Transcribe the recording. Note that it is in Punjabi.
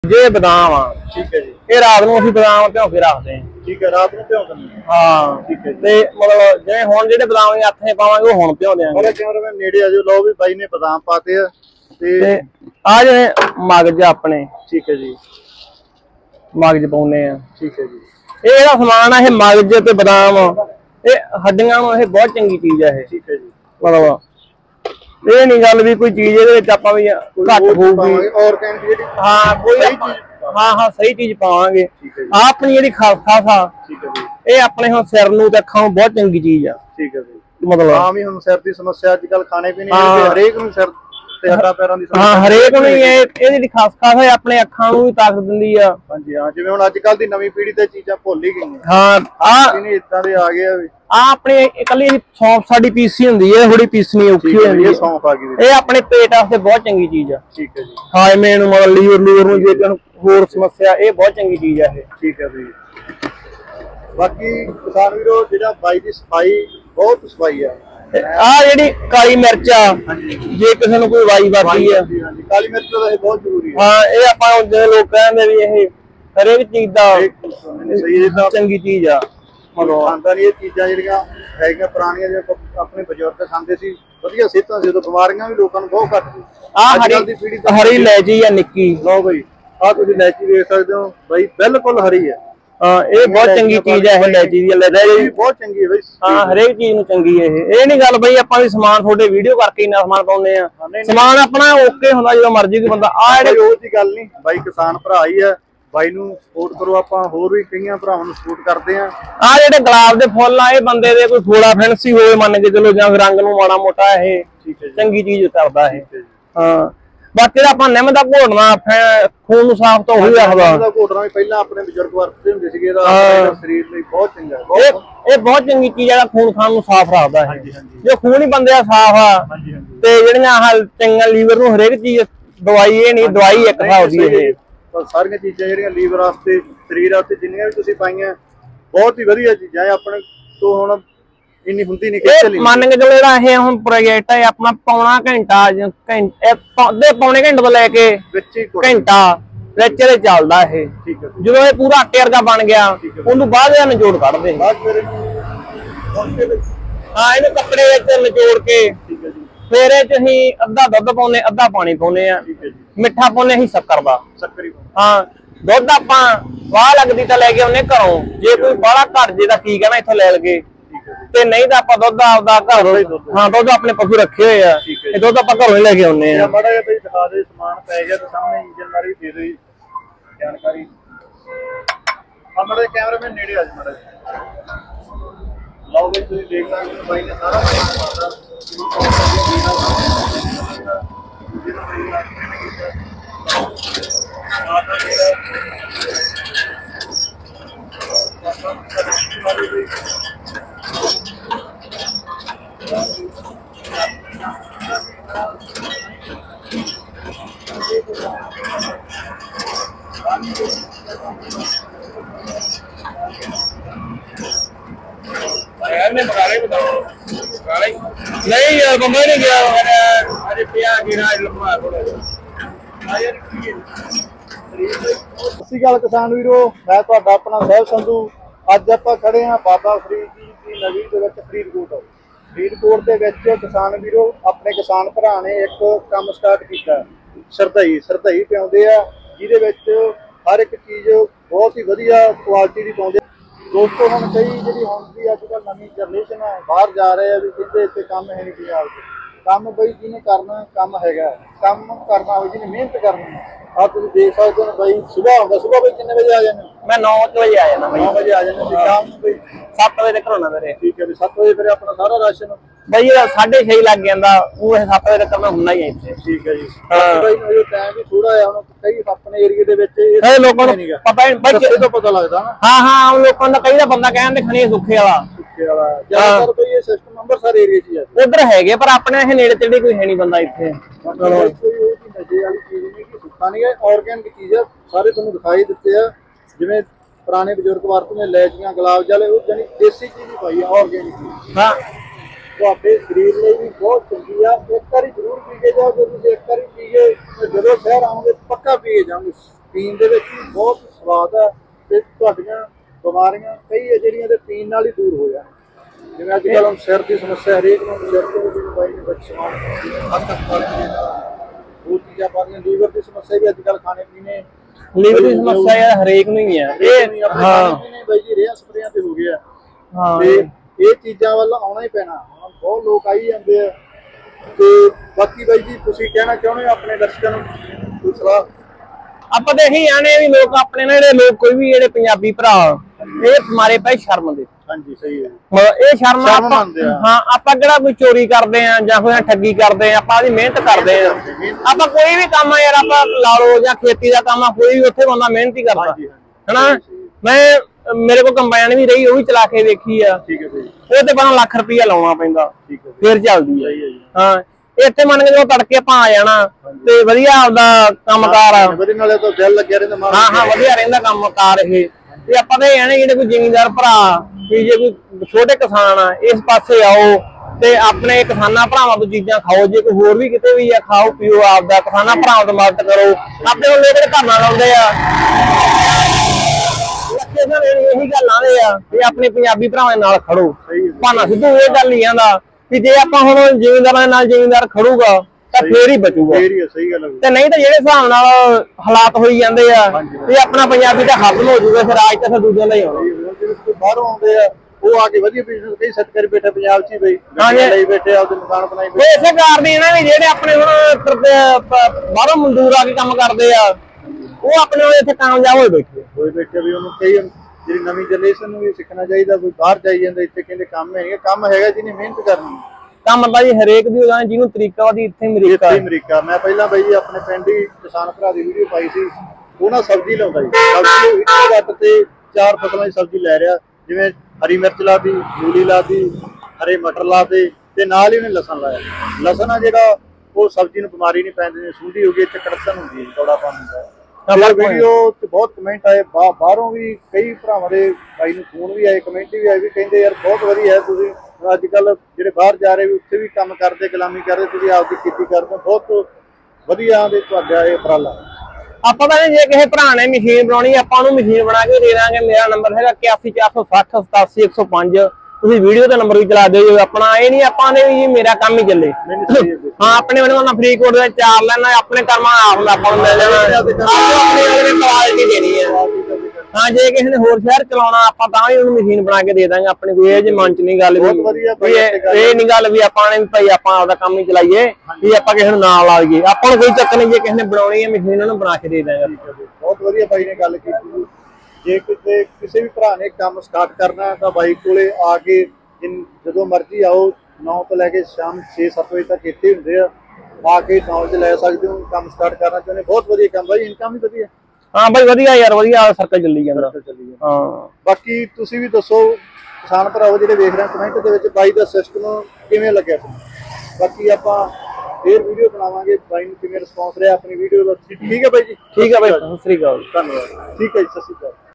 ਜੇ ਬਦਾਮ ਆ ठीक है जी। ਇਹ ਰਾਤ ਨੂੰ ਅਸੀਂ ਬਦਾਮ ਭਿਓ ਕੇ ਰੱਖਦੇ ਹਾਂ। ठीक है, रात में भ्यों देंगे। ਹਾਂ ठीक है जी। ਤੇ ਮਤਲਬ ਜਿਵੇਂ ਹੁਣ ਜਿਹੜੇ ਬਦਾਮ ਅਸੀਂ ਹੱਥੇ ਪਾਵਾਂਗੇ ਉਹ ਹੁਣ ਭਿਓ ਦੇਾਂਗੇ। और कैमरामैन नेड़े आ जाओ, लो भी भाई ने बादाम पाते हैं ਤੇ ਆ ਜਿਹੜੇ ਮਗਜ ਆਪਣੇ ठीक है जी। ਮਗਜ ਪਾਉਨੇ ਆ। ठीक है जी। ਇਹ ਜਿਹੜਾ ਸਮਾਨ ਆ ਇਹ ਮਗਜ ਤੇ ਬਦਾਮ ਇਹ ਹੱਡੀਆਂ ਨੂੰ ਇਹ ਬਹੁਤ ਚੰਗੀ ਚੀਜ਼ ਆ ਇਹ। ठीक है जी। ਮਤਲਬ ਇਹ ਨਹੀਂ ਗੱਲ ਵੀ ਕੋਈ ਚੀਜ਼ ਇਹਦੇ ਵਿੱਚ ਆਪਾਂ ਵੀ ਘੱਟ ਹੋਊਗੀ। और कैन ਹਾਂ ਕੋਈ ਹਾਂ ਸਹੀ ਚੀਜ਼ ਪਾਵਾਂਗੇ। ਆ ਆਪਣੀ ਜਿਹੜੀ ਖਾਸ ਆ ठीक है जी। ਇਹ ਆਪਣੇ ਹੁਣ ਸਿਰ ਨੂੰ ਤੇ ਅੱਖਾਂ ਨੂੰ ਬਹੁਤ ਚੰਗੀ ਚੀਜ਼ ਆ। ठीक है जी। ਮਤਲਬ ਆਮ ਹੀ ਹੁਣ ਸਿਰ ਦੀ ਸਮੱਸਿਆ ਅੱਜ ਕੱਲ ਖਾਣੇ ਪੀਣੇ ਦੇ ਹਰੇਕ ਨੂੰ ਸਿਰ ਤੇ ਹੱਡਾਂ ਪੈਰਾਂ ਦੀ ਸਮੱਸਿਆ। ਹਾਂ ਹਰੇਕ ਨੂੰ ਇਹ ਜਿਹੜੀ ਖਾਸ ਹੈ ਆਪਣੇ ਅੱਖਾਂ ਨੂੰ ਵੀ ਤਾਕਤ ਦਿੰਦੀ ਆ। ਹਾਂਜੀ ਹਾਂ, ਜਿਵੇਂ ਹੁਣ ਅੱਜ ਕੱਲ ਦੀ ਨਵੀਂ ਪੀੜ੍ਹੀ ਤੇ ਚੀਜ਼ਾਂ ਭੁੱਲ ਹੀ ਗਈਆਂ। ਹਾਂ ਆ ਇਹਨੇ ਇਦਾਂ ਦੇ ਆ ਗਏ ਆ ਆਪਣੇ ਇਕੱਲੀ ਸੌਂਫ ਸਾਡੀ ਪੀਸੀ ਹੁੰਦੀ ਹੈ, ਥੋੜੀ ਪੀਸਣੀ ਔਖੀ ਹੋ ਜਾਂਦੀ ਹੈ। ਸੌਂਫ ਆ ਗਈ ਇਹ ਆਪਣੇ ਪੇਟ ਵਾਸਤੇ ਬਹੁਤ ਚੰਗੀ ਚੀਜ਼ ਆ। ਠੀਕ ਹੈ ਜੀ। ਹਾਜ਼ਮੇ ਨੂੰ ਮਤਲਬ ਲੀਵਰ ਨੂੰ ਜੇ ਕੋਈ ਹੋਰ ਸਮੱਸਿਆ ਇਹ ਬਹੁਤ ਚੰਗੀ ਚੀਜ਼ ਆ ਇਹ। ਠੀਕ ਹੈ ਜੀ। ਬਾਕੀ ਕਿਸਾਨ ਵੀਰੋ ਜਿਹੜਾ ਬਾਈ ਦੀ ਸਫਾਈ ਬਹੁਤ ਸਫਾਈ ਆ। ਆ ਜਿਹੜੀ ਕਾਲੀ ਮਿਰਚ ਆ ਜੇ ਕਿਸੇ ਨੂੰ ਕੋਈ ਵਾਈ ਵਰਦੀ ਆ ਹਾਂਜੀ ਕਾਲੀ ਮਿਰਚ ਤਾਂ ਇਹ ਬਹੁਤ ਜ਼ਰੂਰੀ ਹੈ। ਹਾਂ ਇਹ ਆਪਾਂ ਜਿਹੜੇ ਲੋਕ ਕਹਿੰਦੇ ਵੀ ਇਹ ਹਰੇਕ ਚੀਜ਼ ਦਾ ਸਹੀ ਇਹਦਾ ਚੰਗੀ ਚੀਜ਼ ਆ। ਖਾਂਦਾ ਨਹੀਂ ਇਹ ਚੀਜ਼ਾਂ ਜਿਹੜੀਆਂ ਹੈਗੀਆਂ ਪੁਰਾਣੀਆਂ ਜਿਹੜੇ ਆਪਣੇ ਬਜ਼ੁਰਗ ਖਾਂਦੇ ਸੀ, ਵਧੀਆ ਸਿਹਤਾਂ ਸੀ ਉਦੋਂ, ਬਿਮਾਰੀਆਂ ਵੀ ਲੋਕਾਂ ਨੂੰ ਬਹੁਤ ਘੱਟ ਸੀ। ਆ ਹਰੀ ਇਲਾਇਚੀ ਆ ਨਿੱਕੀ। ਲਓ ਬਈ ਆਹ ਤੁਸੀਂ ਇਲਾਇਚੀ ਦੇਖ ਸਕਦੇ ਹੋ ਬਈ, ਬਿਲਕੁਲ ਹਰੀ ਹੈ। ਹਾਂ ਇਹ ਬਹੁਤ ਚੰਗੀ ਚੀਜ਼ ਹੈ। ਇਹ ਇਲਾਇਚੀ ਦੀ ਇਲਾਇਚੀ ਬਹੁਤ ਚੰਗੀ ਹੈ ਬਈ। ਹਾਂ ਹਰੇਕ ਚੀਜ਼ ਨੂੰ ਚੰਗੀ ਹੈ ਇਹ ਨਹੀਂ ਗੱਲ ਬਈ ਆਪਾਂ ਵੀ ਸਮਾਨ ਤੁਹਾਡੇ ਵੀਡੀਓ ਕਰਕੇ ਇੰਨਾ ਸਮਾਨ ਪਾਉਂਦੇ ਆ। ਸਮਾਨ ਆਪਣਾ ਓਕੇ ਹੁੰਦਾ ਜਦੋਂ ਮਰਜ਼ੀ ਕੋਈ ਬੰਦਾ ਆ ਜਿਹੜੇ ਉਹ ਦੀ ਗੱਲ ਨਹੀਂ, ਬਾਈ ਕਿਸਾਨ ਭਰਾ ਹੀ ਆ, ਬਾਈ ਨੂੰ ਸਪੋਰਟ ਕਰੋ। ਆਪਾਂ ਹੋਰ ਵੀ ਕਈਆਂ ਭਰਾਵਾਂ ਨੂੰ ਸਪੋਰਟ ਕਰਦੇ ਆ। ਆ ਜਿਹੜੇ ਗੁਲਾਬ ਦੇ ਫੁੱਲ ਆ ਇਹ ਬੰਦੇ ਦੇ ਕੋਈ ਫੋੜਾ ਫੈਂਸੀ ਹੋਵੇ ਮੰਨ ਕੇ ਚਲੋ ਜਾਂ ਰੰਗ ਨੂੰ ਮਾੜਾ ਮੋਟਾ ਇਹ ਚੰਗੀ ਚੀਜ਼ ਕਰਦਾ ਇਹ। ਹਾਂ ਬਾਕੀ ਆਪਾਂ ਨਿੰਮ ਦਾ ਘੋਟਣਾ ਖੂਨ ਨੂੰ ਸਾਫ਼ ਤਾਂ ਉਹੀ ਰੱਖਦਾ। ਨਿੰਮ ਦਾ ਘੋਟਣਾ ਵੀ ਪਹਿਲਾਂ ਆਪਣੇ ਬਜ਼ੁਰਗ ਵਰਤਦੇ ਹੁੰਦੇ ਸੀਗੇ, ਇਹਦਾ ਸਰੀਰ ਲਈ ਬਹੁਤ ਚੰਗਾ ਹੈ। ਇਹ ਬਹੁਤ ਚੰਗੀ ਚੀਜ਼ ਆ, ਖੂਨ ਖਾਨ ਨੂੰ ਸਾਫ਼ ਰੱਖਦਾ ਹੈ। ਜੇ ਖੂਨ ਹੀ ਬੰਦੇ ਦਾ ਸਾਫ਼ ਆ ਤੇ ਜਿਹੜੀਆਂ ਆਹ ਚੰਗਾ ਲੀਵਰ ਨੂੰ ਹਰੇਕ ਚੀਜ਼ ਦਵਾਈ ਇਹ ਨਹੀਂ, ਦਵਾਈ ਇੱਕ ਹਿਸਾਬ ਦੀ ਇਹ। ਸਾਰੀਆਂ ਚੀਜ਼ਾਂ ਜਿਹੜੀਆਂ ਲੀਵਰ ਵਾਸਤੇ ਸਰੀਰ ਵਾਸਤੇ ਜਿੰਨੀਆਂ ਵੀ ਤੁਸੀਂ ਪਾਈਆਂ ਬਹੁਤ ਹੀ ਵਧੀਆ ਚੀਜ਼ਾਂ ਆ। ਆਪਣੇ ਤੋਂ ਹੁਣ ਇੰਨੀ ਹੁੰਦੀ ਨਹੀਂ ਕਿ ਮੰਨ ਕੇ ਚਲੋ ਜਿਹੜਾ ਇਹ ਹੁਣ ਪ੍ਰੋਜੈਕਟ ਹੈ ਆਪਣਾ ਪੌਣਾ ਘੰਟਾ ਪੌਣੇ ਘੰਟੇ ਤੋਂ ਲੈ ਕੇ ਘੰਟਾ ਵਿੱਚ ਇਹ ਚੱਲਦਾ ਇਹ। ਜਦੋਂ ਇਹ ਪੂਰਾ ਆਟੇ ਵਰਗਾ ਬਣ ਗਿਆ ਉਹਨੂੰ ਬਾਅਦ ਇਹ ਨਿਚੋੜ ਕੱਢਦੇ। ਹਾਂ ਇਹਨੂੰ ਕੱਪੜੇ ਵਿੱਚ ਨਿਚੋੜ ਕੇ ਫਿਰ ਇਹ ਚ ਅਸੀਂ ਅੱਧਾ ਦੁੱਧ ਪਾਉਨੇ ਅੱਧਾ ਪਾਣੀ ਪਾਉਨੇ ਆ। ਮਿੱਠਾ ਪਾਉਨੇ ਅਸੀਂ ਸ਼ੱਕਰ ਦਾ। ਹਾਂ ਦੁੱਧ ਆਪਾਂ ਵਾਹ ਲੱਗਦੀ ਤਾਂ ਲੈ ਕੇ ਆਉਨੇ ਘਰੋਂ, ਜੇ ਕੋਈ ਬਾਹਲਾ ਘੱਟ ਜੇ ਤਾਂ ਠੀਕ ਹੈ ਨਾ ਇੱਥੋਂ ਲੈ ਲਗੇ, ਤੇ ਨਹੀਂ ਤਾਂ ਆਪਾਂ ਦੁੱਧ ਆਪਦਾ ਘਰੋਂ। ਹਾਂ ਦੁੱਧ ਆਪਣੇ ਪਸ਼ੂ ਰੱਖੇ ਹੋਏ ਆ, ਇਹ ਦੁੱਧ ਆਪਾਂ ਘਰੋਂ ਹੀ ਲੈ ਕੇ ਆਉਨੇ ਆ। ਮਾੜਾ ਜਿਹਾ ਦਿਖਾ ਦੇ ਸਮਾਨ ਪੈ ਗਿਆ ਤੇ ਸਾਹਮਣੇ ਇੰਜਨ ਬਾਰੇ ਦੇ ਦਿਓ ਜਾਣਕਾਰੀ। ਆ ਮਾੜਾ ਜਿਹਾ ਕੈਮਰਾਮੈਨ ਨੇੜੇ ਆ ਜਾ ਮਾੜਾ ਜਿਹਾ। ਲਓ ਬਈ ਤੁਸੀਂ ਦੇਖ ਸਕਦੇ ਬਾਈ ਨੇ ਸਾਰਾ नहीं यार बम्बई नहीं गया अरे पिया गिरा लंबा थोड़ा। ਸਤਿ ਸ਼੍ਰੀ ਅਕਾਲ ਕਿਸਾਨ ਵੀਰੋ, ਮੈਂ ਤੁਹਾਡਾ ਆਪਣਾ ਸਾਹਿਬ ਸੰਧੂ। ਅੱਜ ਆਪਾਂ ਖੜੇ ਹਾਂ ਬਾਬਾ ਫਰੀਦ ਜੀ ਦੀ ਨਗਰੀ ਦੇ ਵਿੱਚ ਫਰੀਦਕੋਟ ਦੇ ਵਿੱਚ। ਕਿਸਾਨ ਵੀਰੋ ਆਪਣੇ ਕਿਸਾਨ ਭਰਾ ਨੇ ਇੱਕ ਕੰਮ ਸਟਾਰਟ ਕੀਤਾ, ਸਰਦਈ ਪਿਆਉਂਦੇ ਆ, ਜਿਹਦੇ ਵਿੱਚ ਹਰ ਇੱਕ ਚੀਜ਼ ਬਹੁਤ ਹੀ ਵਧੀਆ ਕੁਆਲਿਟੀ ਦੀ ਪਾਉਂਦੇ। ਦੋਸਤੋ ਹੁਣ ਕਈ ਜਿਹੜੀ ਹੁਣ ਦੀ ਅੱਜ ਕੱਲ੍ਹ ਨਵੀਂ ਜਨਰੇਸ਼ਨ ਹੈ ਬਾਹਰ ਜਾ ਰਹੇ ਆ ਵੀ ਕਹਿੰਦੇ ਇੱਥੇ ਕੰਮ ਹੈ ਨਹੀਂ ਪੰਜਾਬ 'ਚ। ਕੰਮ ਬਈ ਜਿਹਨੇ ਕਰਨਾ ਕੰਮ ਹੈਗਾ, ਕੰਮ ਕਰਨਾ ਹੋਵੇ ਜਿਹਨੇ ਮਿਹਨਤ ਕਰਨੀ ਹੈ। ਆ ਤੁਸੀਂ ਦੇਖ ਸਕਦੇ ਹੋ ਬਾਈ ਸੁਬਾਹ ਹੁੰਦਾ, ਸੁਬਾਹ ਬਈ ਕਿੰਨੇ ਵਜੇ ਆ ਜਾਂਦੇ? ਮੈਂ 9 ਵਜੇ ਆ ਜਾਣਾ। 9 ਵਜੇ ਆ ਜਾਂਦੇ ਤੇ ਸ਼ਾਮ ਨੂੰ ਬਈ 7 ਵਜੇ ਤੱਕ ਹੋਣਾ ਮੇਰੇ। ਠੀਕ ਹੈ ਵੀ 7 ਵਜੇ ਫਿਰ ਆਪਣਾ ਸਾਰਾ ਰਾਸ਼ਨ ਬਈ 6:30 ਲੱਗ ਜਾਂਦਾ, ਉਹ 7 ਵਜੇ ਤੱਕ ਮੈਂ ਹੁੰਦਾ ਹੀ ਇੱਥੇ। ਠੀਕ ਹੈ ਜੀ। ਬਾਈ ਨੂੰ ਟਾਈਮ ਵੀ ਥੋੜਾ ਆ, ਹੁਣ ਕਈ ਆਪਣੇ ਏਰੀਏ ਦੇ ਵਿੱਚ ਇਹ ਲੋਕਾਂ ਨੂੰ ਪਤਾ ਨਹੀਂ ਤੋਂ ਪਤਾ ਲੱਗਦਾ ਨਾ। ਹਾਂ ਆਮ ਲੋਕਾਂ ਦਾ ਕਈ ਦਾ ਬੰਦਾ ਕਹਿੰਦੇ ਖਣੀ ਸੁੱਖੇ ਵਾਲਾ ਜ਼ਿਆਦਾਤਰ ਬਈ ਇਹ ਸਿਸਟਮ ਅੰਮ੍ਰਿਤਸਰ ਏਰੀਏ 'ਚ ਆ, ਉਧਰ ਹੈਗੇ ਪਰ ਆਪਣੇ ਇਹ ਨੇੜੇ ਤੇੜੇ ਕੋਈ ਹੈ ਨਹੀਂ ਬੰਦਾ ਇੱਥੇ। ਕੋਈ ਉਹ ਨਸ਼ੇ ਵਾਲੀ ਚੀਜ਼ ਨਹੀਂ ਕਿ ਸੁੱਖਾ ਨਹੀਂ ਹੈ, ਆਰਗੈਨਿਕ ਚੀਜ਼ ਆ। ਸਾਰੇ ਤੁਹਾਨੂੰ ਦਿਖਾਈ ਦਿੱਤੇ ਆ ਜਿਵੇਂ ਪੁਰਾਣੇ ਬਜ਼ੁਰਗ ਵਰਤਦੇ ਇਲਾਇਚੀਆਂ ਗੁਲਾਬ ਜਲ, ਉਹ ਜਾਨੀ ਦੇਸੀ ਚੀਜ਼ ਹੀ ਪਾਈ ਆ, ਆਰਗੈਨਿਕ। ਹਾਂ ਤੁਹਾਡੇ ਸਰੀਰ ਲਈ ਵੀ ਬਹੁਤ ਚੰਗੀ ਆ। ਇੱਕ ਵਾਰੀ ਜ਼ਰੂਰ ਪੀ ਕੇ ਜਾਓ, ਜੇ ਤੁਸੀਂ ਇੱਕ ਵਾਰੀ ਪੀਏ ਜਦੋਂ ਸ਼ਹਿਰ ਆਉਂਗੇ ਪੱਕਾ ਪੀ ਕੇ ਜਾਓਗੇ। ਪੀਣ ਦੇ ਵਿੱਚ ਵੀ ਬਹੁਤ ਸਵਾਦ ਹੈ ਤੇ ਤੁਹਾਡੀਆਂ ਬਿਮਾਰੀਆਂ ਕਈ ਹੈ ਜਿਹੜੀਆਂ ਤੇ ਪੀਣ ਨਾਲ ਹੀ ਦੂਰ ਹੋ ਜਾਣ। ਜਿਵੇਂ ਅੱਜ ਕੱਲ੍ਹ ਸਿਰ ਦੀ ਸਮੱਸਿਆ ਹਰੇਕ ਨੂੰ ਸਿਰ ਤੋਂ ਵੀ ਬਾਈ ਨੇ ਵਿੱਚ ਸਮਾਨ ਉਹ ਚੀਜ਼ਾਂ ਪਾਉਂਦੀਆਂ। ਲੀਵਰ ਦੀ ਸਮੱਸਿਆ ਵੀ ਅੱਜ ਕੱਲ੍ਹ ਖਾਣੇ ਪੀਣੇ ਲੀਵਰ ਦੀ ਸਮੱਸਿਆ ਯਾਰ ਹਰੇਕ ਨੂੰ ਹੀ ਹੈ ਇਹ। ਹਾਂ ਬਾਈ ਜੀ ਰੇਹਾਂ ਸਪਰੇਆਂ ਤੇ ਹੋ ਗਿਆ ਹਾਂ ਤੇ ਇਹ ਚੀਜ਼ਾਂ ਵੱਲ ਆਉਣਾ ਹੀ ਪੈਣਾ। ਹੁਣ ਬਹੁਤ ਲੋਕ ਆਈ ਜਾਂਦੇ ਆ ਤੇ ਬਾਕੀ ਬਾਈ ਜੀ ਤੁਸੀਂ ਕਹਿਣਾ ਚਾਹੁੰਦੇ ਹੋ ਆਪਣੇ ਦਰਸ਼ਕਾਂ ਨੂੰ ਕੋਈ ਸਲਾਹ? ਆਪਾਂ ਤਾਂ ਇਹੀ ਆਣੇ ਵੀ ਲੋਕ ਆਪਣੇ ਨਾਲ ਜਿਹੜੇ ਲੋਕ ਕੋਈ ਵੀ ਜਿਹੜੇ ਪੰਜਾਬੀ ਭਰਾ ਇਹ ਮਾਰੇ ਪਏ ਸ਼ਰਮ ਦੇ। ਹਾਂਜੀ ਸਹੀ ਹੈ। ਇਹ ਸ਼ਰਮ ਮੰਨਦੇ ਆ। ਹਾਂ ਆਪਾਂ ਕਿਹੜਾ ਕੋਈ ਚੋਰੀ ਕਰਦੇ ਆ ਜਾਂ ਕੋਈ ਠੱਗੀ ਕਰਦੇ ਆ, ਆਪਾਂ ਉਹਦੀ ਮਿਹਨਤ ਕਰਦੇ ਆ। ਆਪਾਂ ਕੋਈ ਵੀ ਕੰਮ ਆ ਯਾਰ ਆਪਾਂ ਲਾ ਲਓ ਜਾਂ ਖੇਤੀ ਦਾ ਕੰਮ ਆ, ਕੋਈ ਵੀ ਉੱਥੇ ਬੰਦਾ ਮਿਹਨਤ ਹੀ ਕਰਦਾ ਹਨਾ। ਮੈਂ ਮੇਰੇ ਕੋਲ ਕੰਬਾਈਨ ਵੀ ਰਹੀ, ਉਹ ਵੀ ਚਲਾ ਕੇ ਵੇਖੀ ਆ। ਠੀਕ ਹੈ ਜੀ। ਉਹ ਤੇ ਬਣਾ ਲੱਖ ਰੁਪਇਆ ਲਾਉਣਾ ਪੈਂਦਾ ਫਿਰ ਚੱਲਦੀ ਆ। ਹਾਂ ਇੱਥੇ ਮੰਨ ਕੇ ਜਦੋਂ ਤੜਕੇ ਆਪਾਂ ਆ ਜਾਣਾ ਤੇ ਵਧੀਆ ਆਪਦਾ ਕੰਮਕਾਰ ਆ। ਵਧੀਆ ਨਾਲੇ ਤਾਂ ਦਿਲ ਲੱਗਿਆ ਰਹਿੰਦਾ। ਹਾਂ ਵਧੀਆ ਰਹਿੰਦਾ ਕੰਮਕਾਰ ਇਹ। ਤੇ ਆਪਾਂ ਤਾਂ ਇਹ ਜਿਹੜੇ ਕੋਈ ਜ਼ਿਮੀਂਦਾਰ ਭਰਾ ਵੀ ਜੇ ਕੋਈ ਛੋਟੇ ਕਿਸਾਨ ਆ ਇਸ ਪਾਸੇ ਆਓ ਤੇ ਆਪਣੇ ਕਿਸਾਨਾਂ ਭਰਾਵਾਂ ਤੋਂ ਚੀਜ਼ਾਂ ਖਾਓ। ਜੇ ਕੋਈ ਹੋਰ ਵੀ ਕਿਤੇ ਵੀ ਆ ਖਾਓ ਪੀਓ ਆਪਦਾ, ਕਿਸਾਨਾਂ ਭਰਾਵਾਂ ਤੋਂ ਮਦਦ ਕਰੋ। ਆਪਣੇ ਉਹ ਲੋਕ ਧਰਨਾ ਲਾਉਂਦੇ ਆ ਇਹੀ ਗੱਲ ਆਉਂਦੇ ਆ ਵੀ ਆਪਣੇ ਪੰਜਾਬੀ ਭਰਾਵਾਂ ਦੇ ਨਾਲ ਖੜੋ। ਭਾਨਾ ਸਿੱਧੂ ਇਹ ਗੱਲ ਹੀ ਆਂਦਾ ਵੀ ਜੇ ਆਪਾਂ ਹੁਣ ਜ਼ਿਮੀਂਦਾਰਾਂ ਦੇ ਨਾਲ ਜ਼ਿਮੀਂਦਾਰ ਖੜੂਗਾ ਤਾਂ ਫੇਰ ਹੀ ਬਚੂਗਾ। ਸਹੀ ਗੱਲ ਹੈ। ਤੇ ਨਹੀਂ ਤਾਂ ਜਿਹੜੇ ਹਿਸਾਬ ਨਾਲ ਹਾਲਾਤ ਹੋਈ ਜਾਂਦੇ ਆ ਇਹ ਆਪਣਾ ਪੰਜਾਬੀ ਦਾ ਖਤਮ ਹੋ ਜਾਊਗਾ। ਫਿਰ ਰਾਜ ਤਾਂ ਫਿਰ ਦੂਜਿਆਂ ਦਾ ਹੀ ਹੋਣਾ। ਬਾਹਰੋਂ ਆਉਂਦੇ ਆ ਉਹ ਆ ਕੇ ਵਧੀਆ ਬਿਜ਼ਨਸ ਕਈ ਸੈੱਟ ਕਰੀ ਬੈਠੇ ਪੰਜਾਬ 'ਚ ਹੀ ਬਈ ਲਈ ਬੈਠੇ ਆਪਦੇ ਮਕਾਨ ਬਣਾਈ ਬੈਠੇ। ਇਸੇ ਕਾਰਨ ਹੀ ਇਹਨਾਂ ਵੀ ਜਿਹੜੇ ਆਪਣੇ ਹੁਣ ਬਾਹਰੋਂ ਮਜ਼ਦੂਰ ਆ ਕੇ ਕੰਮ ਕਰਦੇ ਆ ਉਹ ਆਪਣੇ ਇੱਥੇ ਕਾਮਯਾਬ ਹੋਏ ਬੈਠੇ ਵੀ ਉਹਨੂੰ ਕਈ ਜਿਹੜੀ ਨਵੀਂ ਜਨਰੇਸ਼ਨ ਨੂੰ ਵੀ ਸਿੱਖਣਾ ਚਾਹੀਦਾ। ਕੋਈ ਬਾਹਰ ਜਾਈ ਜਾਂਦਾ ਇੱਥੇ ਕਹਿੰਦੇ ਕੰਮ ਹੈ ਨਹੀਂ, ਕੰਮ ਹੈਗਾ ਜਿਹਨੇ ਮਿਹਨਤ ਕਰਨੀ। ਕੰਮ ਤਾਂ ਜੀ ਹਰੇਕ ਦੀ ਹੋਣਾ ਜਿਹਨੂੰ ਤਰੀਕਾ ਉਹਦੀ ਇੱਥੇ ਅਮਰੀਕਾ। ਮੈਂ ਪਹਿਲਾਂ ਬਈ ਆਪਣੇ ਪਿੰਡ ਹੀ ਕਿਸਾਨ ਭਰਾ ਦੀ ਵੀਡੀਓ ਪਾਈ ਸੀ। ਉਹ ਨਾ ਸਬਜ਼ੀ ਲਾਉਂਦਾ ਜੀ, ਸਬਜ਼ੀ ਇੱਕੋ ਵੱਟ ਤੇ 4 ਫਸਲਾਂ ਦੀ ਸਬਜ਼ੀ ਲੈ ਰਿਹਾ। ਜਿਵੇਂ ਹਰੀ ਮਿਰਚ ਲਾਤੀ, ਮੂਲੀ ਲਾਤੀ, ਹਰੇ ਮਟਰ ਲਾਤੇ ਤੇ ਨਾਲ ਹੀ ਉਹਨੇ ਲਸਣ ਲਾਇਆ। ਲਸਣ ਆ ਜਿਹੜਾ ਉਹ ਸਬਜ਼ੀ ਨੂੰ ਬਿਮਾਰੀ ਨਹੀਂ ਪੈਂਦੀ, ਸੁੰਡੀ ਹੋ ਗਈ ਤੇ ਕੜਤਨ ਹੁੰਦੀ ਹੈ, ਕੌੜਾਪਨ ਹੁੰਦਾ। ਵੀਡੀਓ ਤੇ ਬਹੁਤ ਕਮੈਂਟ ਆਏ ਬਾਹਰੋਂ ਵੀ, ਕਈ ਭਰਾਵਾਂ ਦੇ ਬਾਈ ਨੂੰ ਫੋਨ ਵੀ ਆਏ, ਕਮੈਂਟ ਵੀ ਆਏ ਵੀ ਕਹਿੰਦੇ ਯਾਰ ਬਹੁਤ ਵਧੀਆ ਹੈ ਤੁਸੀਂ ਅੱਜ ਕੱਲ ਜਿਹੜੇ ਬਾਹਰ ਜਾ ਰਹੇ ਵੀ ਉੱਥੇ ਵੀ ਕੰਮ ਕਰਦੇ, ਗੁਲਾਮੀ ਕਰਦੇ, ਤੁਸੀਂ ਆਪਦੀ ਖੇਤੀ ਕਰਦੇ, ਬਹੁਤ ਵਧੀਆ ਦੇ ਤੁਹਾਡਾ ਇਹ ਉਪਰਾਲਾ। ਆਪਾਂ ਤਾਂ ਜੇ ਕਿਸੇ ਭਰਾ ਨੇ ਮਸ਼ੀਨ ਬਣਾਉਣੀ ਆਪਾਂ ਉਹਨੂੰ ਮਸ਼ੀਨ ਬਣਾ ਕੇ ਦੇ ਦਾਂਗੇ। ਮੇਰਾ ਨੰਬਰ ਹੈਗਾ 814660 87105। ਤੁਸੀਂ ਵੀਡੀਓ ਦਾ ਨੰਬਰ ਵੀ ਚਲਾ ਦਿਓ। ਆਪਣਾ ਇਹ ਨਹੀਂ ਆਪਾਂ ਨੇ ਵੀ ਮੇਰਾ ਕੰਮ ਹੀ ਚੱਲੇ। ਹਾਂ ਆਪਣੇ ਉਹਨਾਂ ਫਰੀਦਕੋਟ ਦੇ 4 ਲੈਣਾ ਆਪਣੇ ਕਰਮਾਂ ਆਪ ਆਪਾਂ ਨੂੰ ਮਿਲ ਜਾਣਾ। ਆਪਣੇ ਅਗਲੇ ਕੁਆਲਿਟੀ ਦੇਣੀ ਹੈ। ਹਾਂ ਜੇ ਕਿਸੇ ਨੇ ਹੋਰ ਸ਼ਹਿਰ ਚਲਾਉਣਾ ਆਪਾਂ ਤਾਂ ਵੀ ਉਹਨੂੰ ਮਸ਼ੀਨ ਬਣਾ ਕੇ ਦੇ ਦਾਂਗੇ। ਆਪਣੇ ਕੋਈ ਇਹ ਜੇ ਮਨ ਚ ਨਹੀਂ ਗੱਲ ਵੀ ਇਹ ਨਹੀਂ ਗੱਲ ਵੀ ਆਪਾਂ ਨੇ ਭਾਈ ਆਪਾਂ ਆਪਦਾ ਕੰਮ ਹੀ ਚਲਾਈਏ ਵੀ ਆਪਾਂ ਕਿਸੇ ਨੂੰ ਨਾਲ ਲਾ ਲਈਏ। ਆਪਾਂ ਨੂੰ ਕੋਈ ਚੱਕਰ ਨਹੀਂ, ਜੇ ਕਿਸੇ ਨੇ ਬਣਾਉਣੀ ਹੈ ਮਸ਼ੀਨ ਉਹਨੂੰ ਬਣਾ ਕੇ ਦੇ ਦਾਂਗੇ। ਬਹੁਤ ਵਧੀਆ ਬਾਈ ਨੇ ਗੱਲ ਕੀਤੀ। ਜੇ ਕਿਤੇ ਕਿਸੇ ਵੀ ਭਰਾ ਨੇ ਕੰਮ ਸਟਾਰਟ ਕਰਨਾ ਤਾਂ ਬਾਈ ਕੋਲੇ ਆ ਕੇ ਜਦੋਂ ਮਰਜ਼ੀ ਆਓ। 9 ਤੋਂ ਲੈ ਕੇ ਸ਼ਾਮ 6-7 ਵਜੇ ਤੱਕ ਇੱਥੇ ਹੁੰਦੇ ਆ ਕੇ ਨੌਲੇਜ ਲੈ ਸਕਦੇ ਹੋ। ਕੰਮ ਸਟਾਰਟ ਕਰਨਾ ਚਾਹੁੰਦੇ ਬਹੁਤ ਵਧੀਆ ਕੰਮ ਬਾਈ, ਇਨਕਮ ਵੀ ਵਧੀਆ। ਹਾਂ ਬਾਈ ਵਧੀਆ ਯਾਰ, ਵਧੀਆ ਸਰਕਲ ਚੱਲੀ ਜਾਂਦਾ। ਹਾਂ ਬਾਕੀ ਤੁਸੀਂ ਵੀ ਦੱਸੋ ਕਿਸਾਨ ਭਰਾਓ ਜਿਹੜੇ ਵੇਖ ਰਹੇ ਕਮੈਂਟ ਦੇ ਵਿੱਚ ਬਾਈ ਦਾ ਸਿਸਟਮ ਕਿਵੇਂ ਲੱਗਿਆ ਤੁਹਾਨੂੰ। ਬਾਕੀ ਆਪਾਂ ਫੇਰ ਵੀਡੀਓ ਬਣਾਵਾਂਗੇ ਬਾਈ ਨੂੰ ਕਿਵੇਂ ਰਿਸਪੌਂਸ ਰਿਹਾ ਆਪਣੀ ਵੀਡੀਓ ਦਾ। ਠੀਕ ਹੈ ਬਾਈ ਜੀ। ਠੀਕ ਹੈ ਬਾਈ, ਸਤਿ ਸ੍ਰੀ ਅਕਾਲ। ਧੰਨਵਾਦ। ਠੀਕ ਹੈ ਜੀ, ਸਤਿ ਸ੍ਰੀ ਅਕਾਲ।